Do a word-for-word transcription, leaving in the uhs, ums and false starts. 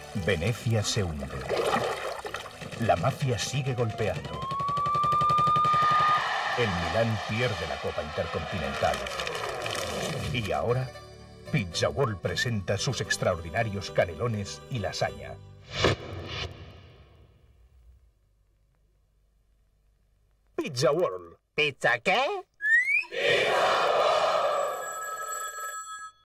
Venecia se hunde. La mafia sigue golpeando. El Milán pierde la Copa Intercontinental. Y ahora, Pizza World presenta sus extraordinarios canelones y lasaña. Pizza World. ¿Pizza qué? ¡Pizza World!